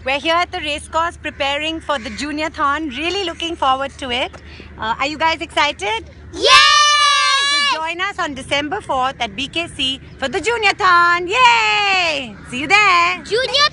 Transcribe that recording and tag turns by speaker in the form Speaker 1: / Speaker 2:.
Speaker 1: We're here at the racecourse preparing for the Juniorthon. Really looking forward to it. Are you guys excited?
Speaker 2: Yay!
Speaker 1: So join us on December 4th at BKC for the Juniorthon. Yay! See you there.
Speaker 2: Junior